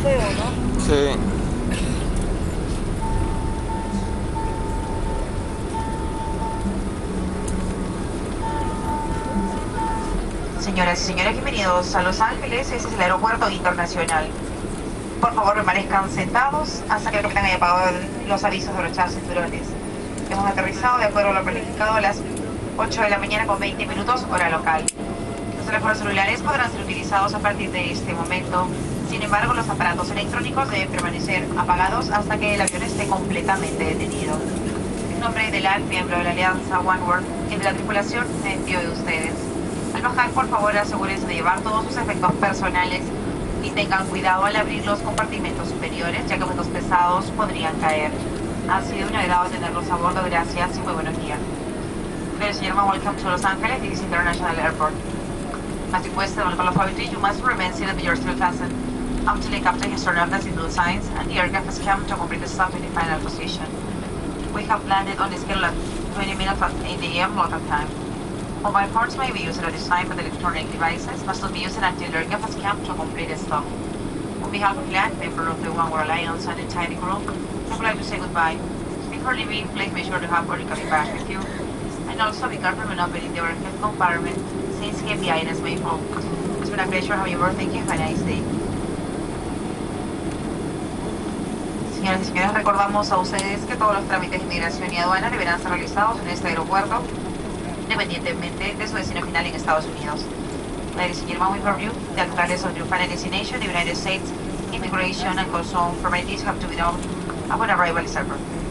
feo, ¿no? Sí. Señoras y señores, bienvenidos a Los Ángeles. Ese es el aeropuerto internacional. Por favor, permanezcan sentados hasta que el capitán haya apagado los avisos de los cinturones. Hemos aterrizado de acuerdo a lo planificado a las 8 de la mañana con 20 minutos, hora local. Los teléfonos celulares podrán ser utilizados a partir de este momento. Sin embargo, los aparatos electrónicos deben permanecer apagados hasta que el avión esté completamente detenido. En nombre del miembro de la alianza OneWorld y de la tripulación, me despido de ustedes. Al bajar, por favor, asegúrense de llevar todos sus efectos personales y tengan cuidado al abrir los compartimentos superiores, ya que objetos pesados podrían caer. Ha sido un agrado tenerlos a bordo, gracias y muy buenos días. Ladies and gentlemen, welcome to Los Angeles. This is International Airport. As requested on call authority, you must remain seated with your still fastened until the captain has turned off the signal signs and the aircraft has come to complete the stop in the final position. We have landed on the schedule at 20 minutes at 8 a.m. local time. Mobile phones may be used at this time, but electronic devices must not be used until the aircraft has come to a complete stop. On behalf of LAN, member of the One World Alliance and the entire crew, I would like to say goodbye. Before leaving, please make sure to have all your cabin bags with you, and also be careful when opening the overhead compartment, since heavy items may fall. It's been a pleasure having you aboard. Thank you. Have a nice day. Señoras y señores, recordamos a ustedes que todos los trámites de inmigración y aduana deberán ser realizados en este aeropuerto, independientemente de su destino final en Estados Unidos. Ladies and gentlemen, we inform you that regardless of your final destination, the United States immigration and customs formalities have to be done upon arrival in airport.